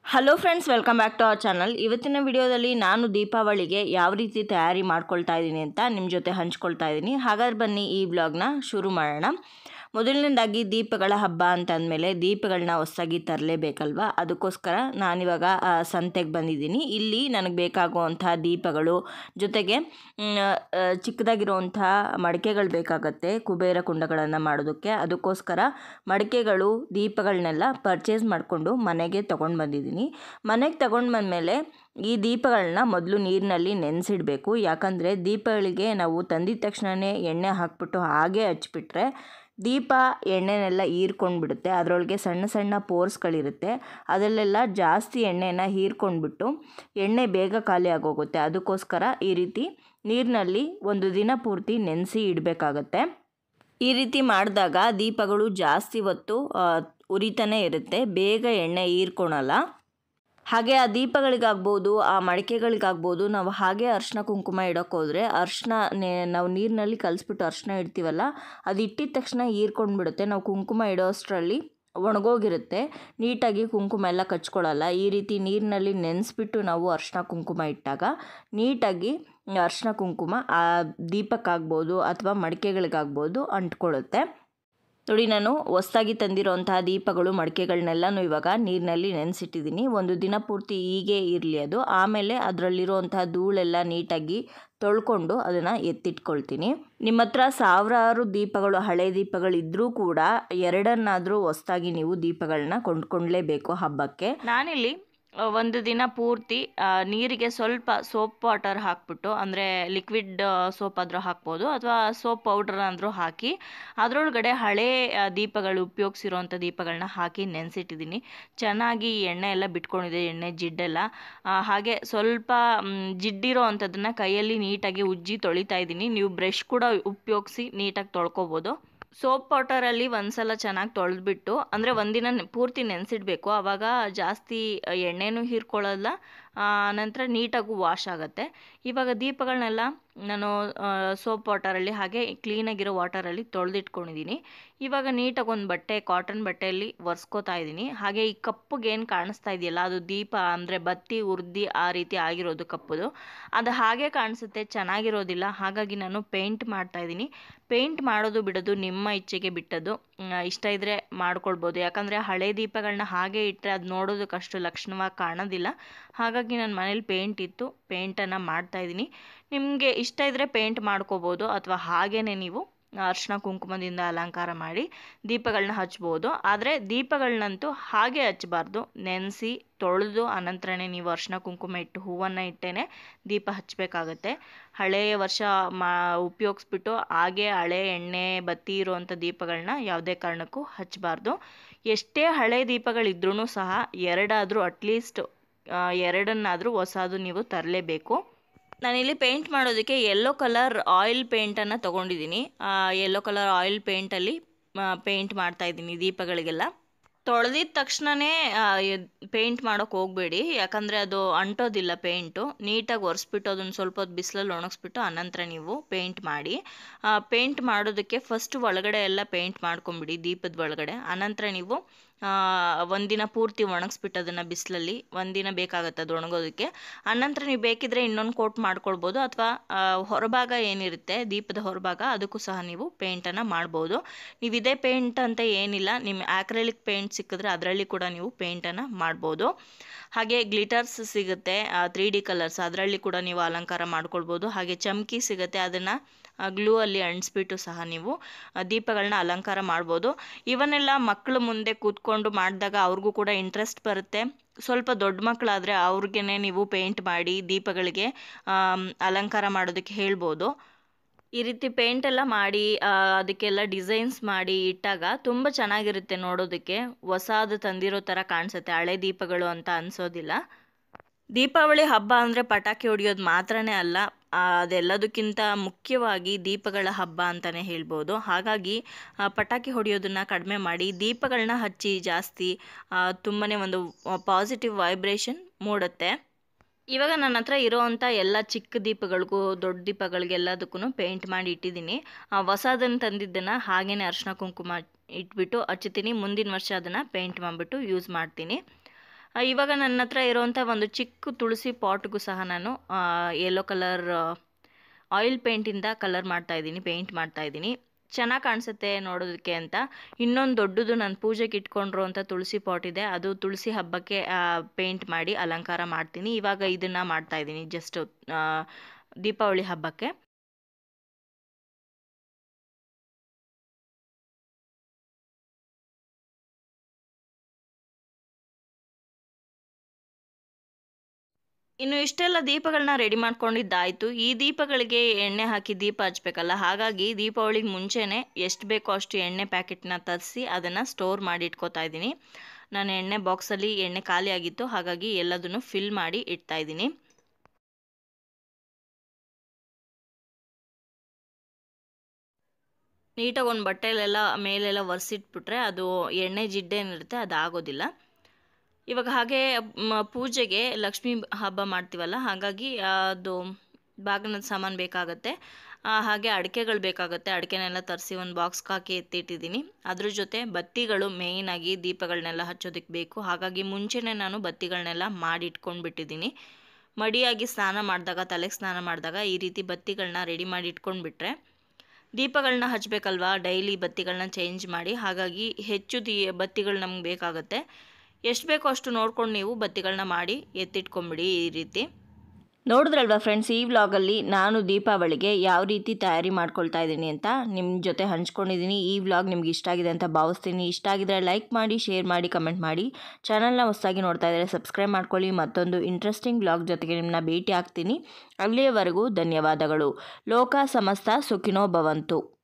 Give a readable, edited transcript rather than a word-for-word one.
Hello friends, welcome back to our channel. ಇವತ್ತಿನ ವಿಡಿಯೋದಲ್ಲಿ ನಾನು ದೀಪಾವಳಿಗೆ ಯಾವ ರೀತಿ ತಯಾರಿ ಮಾಡ್ಕೊಳ್ತಾ ಇದ್ದೀನಿ ಅಂತ ನಿಮ್ಮ ಜೊತೆ ಹಂಚ್ಕೊಳ್ತಾ ಇದ್ದೀನಿ. ಹಾಗಾದ್ರೆ ಬನ್ನಿ ಈ ವ್ಲಾಗ್ನ ಶುರು ಮಾಡೋಣ. ಮೊದಲನೇದಾಗಿ ದೀಪಗಳ ಹಬ್ಬ ಅಂತ ಅಂದಮೇಲೆ ದೀಪಗಳನ್ನ ಹೊಸದಾಗಿ ತರಲೇಬೇಕಲ್ವ. ಅದಕ್ಕೋಸ್ಕರ ನಾನಿವಾಗ ಸಂತೆಗೆ ಬಂದಿದ್ದೀನಿ. ಇಲ್ಲಿ ನನಗೆ ಬೇಕಾಗುವಂಥ ದೀಪಗಳು ಜೊತೆಗೆ ಚಿಕ್ಕದಾಗಿರುವಂಥ ಮಡಿಕೆಗಳು ಬೇಕಾಗತ್ತೆ ಕುಬೇರ ಕುಂಡಗಳನ್ನು ಮಾಡೋದಕ್ಕೆ. ಅದಕ್ಕೋಸ್ಕರ ಮಡಿಕೆಗಳು ದೀಪಗಳನ್ನೆಲ್ಲ ಪರ್ಚೇಸ್ ಮಾಡಿಕೊಂಡು ಮನೆಗೆ ತೊಗೊಂಡು ಬಂದಿದ್ದೀನಿ. ಮನೆಗೆ ತಗೊಂಡು ಬಂದಮೇಲೆ ಈ ದೀಪಗಳನ್ನ ಮೊದಲು ನೀರಿನಲ್ಲಿ ನೆನೆಸಿಡಬೇಕು. ಯಾಕಂದರೆ ದೀಪಗಳಿಗೆ ನಾವು ತಂದಿದ ತಕ್ಷಣವೇ ಎಣ್ಣೆ ಹಾಕ್ಬಿಟ್ಟು ಹಾಗೆ ಹಚ್ಬಿಟ್ರೆ ದೀಪ ಎಣ್ಣೆನೆಲ್ಲ ಹೀರ್ಕೊಂಡ್ಬಿಡುತ್ತೆ. ಅದರೊಳಗೆ ಸಣ್ಣ ಸಣ್ಣ ಪೋರ್ಸ್ಗಳಿರುತ್ತೆ, ಅದರಲ್ಲೆಲ್ಲ ಜಾಸ್ತಿ ಎಣ್ಣೆನ ಹೀರ್ಕೊಂಡ್ಬಿಟ್ಟು ಎಣ್ಣೆ ಬೇಗ ಖಾಲಿ ಆಗೋಗುತ್ತೆ. ಅದಕ್ಕೋಸ್ಕರ ಈ ರೀತಿ ನೀರಿನಲ್ಲಿ ಒಂದು ದಿನ ಪೂರ್ತಿ ನೆನೆಸಿ ಇಡಬೇಕಾಗತ್ತೆ. ಈ ರೀತಿ ಮಾಡಿದಾಗ ದೀಪಗಳು ಜಾಸ್ತಿ ಹೊತ್ತು ಉರಿತಾನೆ ಇರುತ್ತೆ, ಬೇಗ ಎಣ್ಣೆ ಹೀರ್ಕೊಳಲ್ಲ. ಹಾಗೆ ಆ ದೀಪಗಳಿಗಾಗ್ಬೋದು, ಆ ಮಡಿಕೆಗಳಿಗಾಗ್ಬೋದು ನಾವು ಹಾಗೆ ಅರಿಶಿನ ಕುಂಕುಮ ಇಡೋಕ್ಕೆ ಹೋದರೆ ನಾವು ನೀರಿನಲ್ಲಿ ಕಲಿಸ್ಬಿಟ್ಟು ಅರಿಶಿನ ಇಡ್ತೀವಲ್ಲ, ಅದು ಇಟ್ಟಿದ ತಕ್ಷಣ ಹೀರ್ಕೊಂಡ್ಬಿಡುತ್ತೆ. ನಾವು ಕುಂಕುಮ ಇಡೋ ಅಷ್ಟರಲ್ಲಿ ಒಣಗೋಗಿರುತ್ತೆ, ನೀಟಾಗಿ ಕುಂಕುಮ ಎಲ್ಲ ಕಚ್ಕೊಳ್ಳಲ್ಲ. ಈ ರೀತಿ ನೀರಿನಲ್ಲಿ ನೆನೆಸ್ಬಿಟ್ಟು ನಾವು ಅರಿಶಿನ ಕುಂಕುಮ ಇಟ್ಟಾಗ ನೀಟಾಗಿ ಅರಿಶಿನ ಕುಂಕುಮ ಆ ದೀಪಕ್ಕಾಗ್ಬೋದು ಅಥವಾ ಮಡಿಕೆಗಳಿಗಾಗ್ಬೋದು ಅಂಟ್ಕೊಳ್ಳುತ್ತೆ. ನೋಡಿ, ನಾನು ಹೊಸದಾಗಿ ತಂದಿರೋಂತಹ ದೀಪಗಳು ಮಡಿಕೆಗಳನ್ನೆಲ್ಲನೂ ಇವಾಗ ನೀರಿನಲ್ಲಿ ನೆನೆಸಿಟ್ಟಿದ್ದೀನಿ. ಒಂದು ದಿನ ಪೂರ್ತಿ ಹೀಗೆ ಇರಲಿ ಅದು. ಆಮೇಲೆ ಅದರಲ್ಲಿರುವಂತಹ ಧೂಳೆಲ್ಲ ನೀಟಾಗಿ ತೊಳ್ಕೊಂಡು ಅದನ್ನು ಎತ್ತಿಟ್ಕೊಳ್ತೀನಿ. ನಿಮ್ಮ ಹತ್ರ ಸಾವಿರಾರು ದೀಪಗಳು, ಹಳೆ ದೀಪಗಳು ಇದ್ದರೂ ಕೂಡ ಎರಡನ್ನಾದರೂ ಹೊಸದಾಗಿ ನೀವು ದೀಪಗಳನ್ನ ಕೊಂಡ್ಕೊಳ್ಳೇಬೇಕು ಹಬ್ಬಕ್ಕೆ. ನಾನಿಲ್ಲಿ ಒಂದು ದಿನ ಪೂರ್ತಿ ನೀರಿಗೆ ಸ್ವಲ್ಪ ಸೋಪ್ ವಾಟರ್ ಹಾಕ್ಬಿಟ್ಟು, ಅಂದರೆ ಲಿಕ್ವಿಡ್ ಸೋಪ್ ಆದರೂ ಹಾಕ್ಬೋದು ಅಥವಾ ಸೋಪ್ ಪೌಡ್ರ್ ಅಂದರೂ ಹಾಕಿ ಅದರೊಳಗಡೆ ಹಳೇ ದೀಪಗಳು ಉಪಯೋಗಿಸಿರೋಂಥ ದೀಪಗಳನ್ನ ಹಾಕಿ ನೆನೆಸಿಟ್ಟಿದ್ದೀನಿ. ಚೆನ್ನಾಗಿ ಎಣ್ಣೆ ಎಲ್ಲ ಬಿಟ್ಕೊಂಡಿದೆ, ಎಣ್ಣೆ ಜಿಡ್ಡೆಲ್ಲ. ಹಾಗೆ ಸ್ವಲ್ಪ ಜಿಡ್ಡಿರೋ ಅಂಥದ್ದನ್ನು ಕೈಯಲ್ಲಿ ನೀಟಾಗಿ ಉಜ್ಜಿ ತೊಳಿತಾ ಇದ್ದೀನಿ. ನೀವು ಬ್ರಷ್ ಕೂಡ ಉಪಯೋಗಿಸಿ ನೀಟಾಗಿ ತೊಳ್ಕೊಬೋದು. ಸೋಪ್ ವಾಟರಲ್ಲಿ ಒಂದ್ಸಲ ಚೆನ್ನಾಗಿ ತೊಳೆದ್ಬಿಟ್ಟು, ಅಂದರೆ ಒಂದಿನ ಪೂರ್ತಿ ನೆನೆಸಿಡಬೇಕು. ಆವಾಗ ಜಾಸ್ತಿ ಎಣ್ಣೆನೂ ಹೀರ್ಕೊಳ್ಳಲ್ಲ, ನಂತರ ನೀಟಾಗೂ ವಾಶ್ ಆಗುತ್ತೆ. ಇವಾಗ ದೀಪಗಳನ್ನೆಲ್ಲ ನಾನು ಸೋಪ್ ವಾಟರಲ್ಲಿ ಹಾಗೆ ಕ್ಲೀನಾಗಿರೋ ವಾಟರಲ್ಲಿ ತೊಳೆದಿಟ್ಕೊಂಡಿದ್ದೀನಿ. ಇವಾಗ ನೀಟಾಗಿ ಒಂದು ಬಟ್ಟೆ, ಕಾಟನ್ ಬಟ್ಟೆಯಲ್ಲಿ ಒರೆಸ್ಕೋತಾ ಇದ್ದೀನಿ. ಹಾಗೆ ಈ ಕಪ್ಪುಗೆ ಏನು ಕಾಣಿಸ್ತಾ ಇದೆಯಲ್ಲ, ಅದು ದೀಪ ಅಂದರೆ ಬತ್ತಿ ಉರ್ದಿ ಆ ರೀತಿ ಆಗಿರೋದು ಕಪ್ಪುದು. ಅದು ಹಾಗೆ ಕಾಣಿಸುತ್ತೆ, ಚೆನ್ನಾಗಿರೋದಿಲ್ಲ. ಹಾಗಾಗಿ ನಾನು ಪೇಂಟ್ ಮಾಡ್ತಾ ಇದ್ದೀನಿ. ಪೇಂಟ್ ಮಾಡೋದು ಬಿಡೋದು ನಿಮ್ಮ ಇಚ್ಛೆಗೆ ಬಿಟ್ಟದ್ದು. ಇಷ್ಟ ಇದ್ದರೆ ಮಾಡ್ಕೊಳ್ಬೋದು. ಯಾಕಂದರೆ ಹಳೆ ದೀಪಗಳನ್ನ ಹಾಗೆ ಇಟ್ಟರೆ ಅದು ನೋಡೋದಕ್ಕೆ ಅಷ್ಟು ಲಕ್ಷಣವಾಗಿ ಕಾಣೋದಿಲ್ಲ. ಹಾಗಾಗಿ ನನ್ನ ಮನೇಲಿ ಪೇಂಟ್ ಇತ್ತು, ಪೇಂಟನ್ನು ಮಾಡ್ತಾಯಿದ್ದೀನಿ. ನಿಮಗೆ ಇಷ್ಟ ಇದ್ದರೆ ಪೇಂಟ್ ಮಾಡ್ಕೋಬೋದು ಅಥವಾ ಹಾಗೇ ನೀವು ಅರಿಶಿನ ಕುಂಕುಮದಿಂದ ಅಲಂಕಾರ ಮಾಡಿ ದೀಪಗಳನ್ನ ಹಚ್ಬೋದು. ಆದರೆ ದೀಪಗಳನ್ನಂತೂ ಹಾಗೆ ಹಚ್ಚಬಾರ್ದು, ನೆನೆಸಿ ತೊಳೆದು ಅನಂತರನೇ ನೀವು ಅರಿಶಿನ ಕುಂಕುಮ ಇಟ್ಟು ಹೂವನ್ನು ಇಟ್ಟೇ ದೀಪ ಹಚ್ಚಬೇಕಾಗತ್ತೆ. ಹಳೆಯ ವರ್ಷ ಉಪಯೋಗಿಸ್ಬಿಟ್ಟು ಹಾಗೆ ಹಳೆ ಎಣ್ಣೆ ಬತ್ತಿ ಇರುವಂಥ ದೀಪಗಳನ್ನ ಯಾವುದೇ ಕಾರಣಕ್ಕೂ ಹಚ್ಚಬಾರ್ದು. ಎಷ್ಟೇ ಹಳೆ ದೀಪಗಳಿದ್ರೂ ಸಹ ಎರಡಾದರೂ ಅಟ್ಲೀಸ್ಟ್ ಎರಡನ್ನಾದರೂ ಹೊಸದು ನೀವು ತರಲೇಬೇಕು. ನಾನಿಲ್ಲಿ ಪೇಂಟ್ ಮಾಡೋದಕ್ಕೆ ಯೆಲ್ಲೋ ಕಲರ್ ಆಯಿಲ್ ಪೇಂಟನ್ನು ತೊಗೊಂಡಿದ್ದೀನಿ. ಯೆಲ್ಲೋ ಕಲರ್ ಆಯಿಲ್ ಪೇಂಟಲ್ಲಿ ಪೇಂಟ್ ಮಾಡ್ತಾಯಿದ್ದೀನಿ ದೀಪಗಳಿಗೆಲ್ಲ. ತೊಳೆದಿದ ತಕ್ಷಣವೇ ಪೇಂಟ್ ಮಾಡೋಕ್ಕೆ ಹೋಗಬೇಡಿ, ಯಾಕಂದರೆ ಅದು ಅಂಟೋದಿಲ್ಲ ಪೇಂಟು. ನೀಟಾಗಿ ಒರೆಸ್ಬಿಟ್ಟು ಅದನ್ನು ಸ್ವಲ್ಪ ಹೊತ್ತು ಬಿಸಿಲಲ್ಲಿ ಒಣಗಿಸ್ಬಿಟ್ಟು ಅನಂತರ ನೀವು ಪೇಂಟ್ ಮಾಡಿ. ಪೇಂಟ್ ಮಾಡೋದಕ್ಕೆ ಫಸ್ಟ್ ಒಳಗಡೆ ಎಲ್ಲ ಪೇಂಟ್ ಮಾಡ್ಕೊಂಬಿಡಿ ದೀಪದ ಒಳಗಡೆ. ಅನಂತರ ನೀವು ಒಂದಿನ ಪೂರ್ತಿ ಒಣಗಿಸ್ಬಿಟ್ಟು ಅದನ್ನು ಬಿಸಿಲಲ್ಲಿ ಒಂದಿನ ಬೇಕಾಗುತ್ತೆ ಅದು ಒಣಗೋದಕ್ಕೆ. ಅನಂತರ ನೀವು ಬೇಕಿದ್ರೆ ಇನ್ನೊಂದು ಕೋಟ್ ಮಾಡ್ಕೊಳ್ಬೋದು ಅಥವಾ ಹೊರಭಾಗ ಏನಿರುತ್ತೆ ದೀಪದ ಹೊರಭಾಗ ಅದಕ್ಕೂ ಸಹ ನೀವು ಪೇಂಟನ್ನು ಮಾಡ್ಬೋದು. ನೀವು ಇದೇ ಪೇಂಟ್ ಅಂತ ಏನಿಲ್ಲ, ನಿಮ್ಮ ಆಕ್ರೆಲಿಕ್ ಪೇಂಟ್ ಸಿಕ್ಕಿದ್ರೆ ಅದರಲ್ಲಿ ಕೂಡ ನೀವು ಪೇಂಟನ್ನು ಮಾಡ್ಬೋದು. ಹಾಗೆ ಗ್ಲಿಟರ್ಸ್ ಸಿಗುತ್ತೆ 3D ಕಲರ್ಸ್, ಅದರಲ್ಲಿ ಕೂಡ ನೀವು ಅಲಂಕಾರ ಮಾಡ್ಕೊಳ್ಬೋದು. ಹಾಗೆ ಚಮ್ಕಿ ಸಿಗುತ್ತೆ, ಅದನ್ನು ಗ್ಲೂ ಅಲ್ಲಿ ಅಂಟಿಸ್ಬಿಟ್ಟು ಸಹ ನೀವು ದೀಪಗಳನ್ನ ಅಲಂಕಾರ ಮಾಡ್ಬೋದು. ಇವನ್ನೆಲ್ಲ ಮಕ್ಕಳು ಮುಂದೆ ಕೂತ್ಕೊಂಡು ಮಾಡಿದಾಗ ಅವ್ರಿಗೂ ಕೂಡ ಇಂಟ್ರೆಸ್ಟ್ ಬರುತ್ತೆ. ಸ್ವಲ್ಪ ದೊಡ್ಡ ಮಕ್ಕಳಾದರೆ ಅವ್ರಿಗೇ ನೀವು ಪೇಂಟ್ ಮಾಡಿ ದೀಪಗಳಿಗೆ ಅಲಂಕಾರ ಮಾಡೋದಕ್ಕೆ ಹೇಳ್ಬೋದು. ಈ ರೀತಿ ಪೇಂಟೆಲ್ಲ ಮಾಡಿ ಅದಕ್ಕೆಲ್ಲ ಡಿಸೈನ್ಸ್ ಮಾಡಿ ಇಟ್ಟಾಗ ತುಂಬ ಚೆನ್ನಾಗಿರುತ್ತೆ ನೋಡೋದಕ್ಕೆ. ಹೊಸದು ತಂದಿರೋ ಥರ ಕಾಣಿಸುತ್ತೆ, ಹಳೆ ದೀಪಗಳು ಅಂತ ಅನಿಸೋದಿಲ್ಲ. ದೀಪಾವಳಿ ಹಬ್ಬ ಅಂದರೆ ಪಟಾಕಿ ಹೊಡೆಯೋದು ಮಾತ್ರನೇ ಅಲ್ಲ, ಅದೆಲ್ಲದಕ್ಕಿಂತ ಮುಖ್ಯವಾಗಿ ದೀಪಗಳ ಹಬ್ಬ ಅಂತಲೇ ಹೇಳ್ಬೋದು. ಹಾಗಾಗಿ ಪಟಾಕಿ ಹೊಡೆಯೋದನ್ನು ಕಡಿಮೆ ಮಾಡಿ ದೀಪಗಳನ್ನ ಹಚ್ಚಿ ಜಾಸ್ತಿ, ತುಂಬಾ ಒಂದು ಪಾಸಿಟಿವ್ ವೈಬ್ರೇಷನ್ ಮೂಡುತ್ತೆ. ಇವಾಗ ನನ್ನ ಹತ್ರ ಇರೋವಂಥ ಎಲ್ಲ ಚಿಕ್ಕ ದೀಪಗಳಿಗೂ ದೊಡ್ಡ ದೀಪಗಳಿಗೆಲ್ಲದಕ್ಕೂ ಪೇಂಟ್ ಮಾಡಿ ಇಟ್ಟಿದ್ದೀನಿ. ಹೊಸದನ್ನು ತಂದಿದ್ದನ್ನು ಹಾಗೇ ಅರಿಶಿನ ಕುಂಕುಮ ಇಟ್ಬಿಟ್ಟು ಹಚ್ತೀನಿ. ಮುಂದಿನ ವರ್ಷ ಅದನ್ನು ಪೇಂಟ್ ಮಾಡಿಬಿಟ್ಟು ಯೂಸ್ ಮಾಡ್ತೀನಿ. ಇವಾಗ ನನ್ನ ಹತ್ರ ಇರುವಂಥ ಒಂದು ಚಿಕ್ಕ ತುಳಸಿ ಪಾಟ್ಗೂ ಸಹ ನಾನು ಯೆಲ್ಲೋ ಕಲರ್ ಆಯಿಲ್ ಪೇಂಟಿಂದ ಪೇಂಟ್ ಮಾಡ್ತಾಯಿದ್ದೀನಿ. ಚೆನ್ನಾಗಿ ಕಾಣಿಸುತ್ತೆ ನೋಡೋದಕ್ಕೆ ಅಂತ. ಇನ್ನೊಂದು ದೊಡ್ಡದು ನಾನು ಪೂಜೆಗೆ ಇಟ್ಕೊಂಡಿರುವಂಥ ತುಳಸಿ ಪಾಟ್ ಇದೆ, ಅದು ತುಳಸಿ ಹಬ್ಬಕ್ಕೆ ಪೇಂಟ್ ಮಾಡಿ ಅಲಂಕಾರ ಮಾಡ್ತೀನಿ. ಇವಾಗ ಇದನ್ನು ಮಾಡ್ತಾಯಿದ್ದೀನಿ ಜಸ್ಟ್ ದೀಪಾವಳಿ ಹಬ್ಬಕ್ಕೆ. ಇನ್ನು ಇಷ್ಟೆಲ್ಲ ದೀಪಗಳನ್ನ ರೆಡಿ ಮಾಡ್ಕೊಂಡಿದ್ದಾಯಿತು. ಈ ದೀಪಗಳಿಗೆ ಎಣ್ಣೆ ಹಾಕಿ ದೀಪ ಹಚ್ಬೇಕಲ್ಲ, ಹಾಗಾಗಿ ದೀಪಾವಳಿಗೆ ಮುಂಚೆನೇ ಎಷ್ಟು ಬೇಕೋ ಅಷ್ಟು ಎಣ್ಣೆ ಪ್ಯಾಕೆಟ್ನ ತರಿಸಿ ಅದನ್ನು ಸ್ಟೋರ್ ಮಾಡಿ ಇಟ್ಕೋತಾ ಇದ್ದೀನಿ. ನಾನು ಎಣ್ಣೆ ಬಾಕ್ಸಲ್ಲಿ ಎಣ್ಣೆ ಖಾಲಿ ಆಗಿತ್ತು, ಹಾಗಾಗಿ ಎಲ್ಲದನ್ನು ಫಿಲ್ ಮಾಡಿ ಇಡ್ತಾ ಇದ್ದೀನಿ. ನೀಟಾಗಿ ಒಂದು ಬಟ್ಟೆಲೆಲ್ಲ ಮೇಲೆಲ್ಲ ಒರೆಸಿಟ್ಬಿಟ್ರೆ ಅದು ಎಣ್ಣೆ ಜಿಡ್ಡೇನಿರುತ್ತೆ ಅದು ಆಗೋದಿಲ್ಲ. ಇವಾಗ ಹಾಗೆ ಪೂಜೆಗೆ ಲಕ್ಷ್ಮೀ ಹಬ್ಬ ಮಾಡ್ತೀವಲ್ಲ, ಹಾಗಾಗಿ ಅದು ಬಾಗಿನದ ಸಾಮಾನು ಬೇಕಾಗುತ್ತೆ. ಹಾಗೆ ಅಡಿಕೆಗಳು ಬೇಕಾಗುತ್ತೆ. ಅಡಿಕೆನೆಲ್ಲ ತರಿಸಿ ಒಂದು ಬಾಕ್ಸ್ಗೆ ಹಾಕಿ ಎತ್ತಿಟ್ಟಿದ್ದೀನಿ. ಅದ್ರ ಜೊತೆ ಬತ್ತಿಗಳು ಮೇಯ್ನಾಗಿ ದೀಪಗಳನ್ನೆಲ್ಲ ಹಚ್ಚೋದಕ್ಕೆ ಬೇಕು. ಹಾಗಾಗಿ ಮುಂಚೆನೇ ನಾನು ಬತ್ತಿಗಳನ್ನೆಲ್ಲ ಮಾಡಿ ಇಟ್ಕೊಂಡ್ಬಿಟ್ಟಿದ್ದೀನಿ. ಮಡಿಯಾಗಿ ತಲೆಗೆ ಸ್ನಾನ ಮಾಡಿದಾಗ ಈ ರೀತಿ ಬತ್ತಿಗಳನ್ನ ರೆಡಿ ಮಾಡಿ ಇಟ್ಕೊಂಡ್ಬಿಟ್ರೆ ದೀಪಗಳನ್ನ ಹಚ್ಚಬೇಕಲ್ವಾ, ಡೈಲಿ ಬತ್ತಿಗಳನ್ನ ಚೇಂಜ್ ಮಾಡಿ. ಹಾಗಾಗಿ ಹೆಚ್ಚು ಬತ್ತಿಗಳು ನಮ್ಗೆ ಬೇಕಾಗುತ್ತೆ. ಎಷ್ಟು ಬೇಕೋ ಅಷ್ಟು ನೋಡ್ಕೊಂಡು ನೀವು ಬತ್ತಿಗಳನ್ನ ಮಾಡಿ ಎತ್ತಿಟ್ಕೊಂಬಿಡಿ ಈ ರೀತಿ. ನೋಡಿದ್ರಲ್ವಾ ಫ್ರೆಂಡ್ಸ್, ಈ ವ್ಲಾಗಲ್ಲಿ ನಾನು ದೀಪಾವಳಿಗೆ ಯಾವ ರೀತಿ ತಯಾರಿ ಮಾಡ್ಕೊಳ್ತಾ ಇದ್ದೀನಿ ಅಂತ ನಿಮ್ಮ ಜೊತೆ ಹಂಚ್ಕೊಂಡಿದ್ದೀನಿ. ಈ ವ್ಲಾಗ್ ನಿಮ್ಗೆ ಇಷ್ಟ ಆಗಿದೆ ಅಂತ ಭಾವಿಸ್ತೀನಿ. ಇಷ್ಟ ಆಗಿದ್ರೆ ಲೈಕ್ ಮಾಡಿ, ಶೇರ್ ಮಾಡಿ, ಕಮೆಂಟ್ ಮಾಡಿ. ಚಾನಲ್ನ ಹೊಸದಾಗಿ ನೋಡ್ತಾ ಇದ್ದರೆ ಸಬ್ಸ್ಕ್ರೈಬ್ ಮಾಡ್ಕೊಳ್ಳಿ. ಮತ್ತೊಂದು ಇಂಟ್ರೆಸ್ಟಿಂಗ್ ವ್ಲಾಗ್ ಜೊತೆಗೆ ನಿಮ್ಮನ್ನ ಭೇಟಿ ಆಗ್ತೀನಿ. ಅಲ್ಲಿಯವರೆಗೂ ಧನ್ಯವಾದಗಳು. ಲೋಕ ಸಮಸ್ತ ಸುಖಿನೋ ಭವಂತು.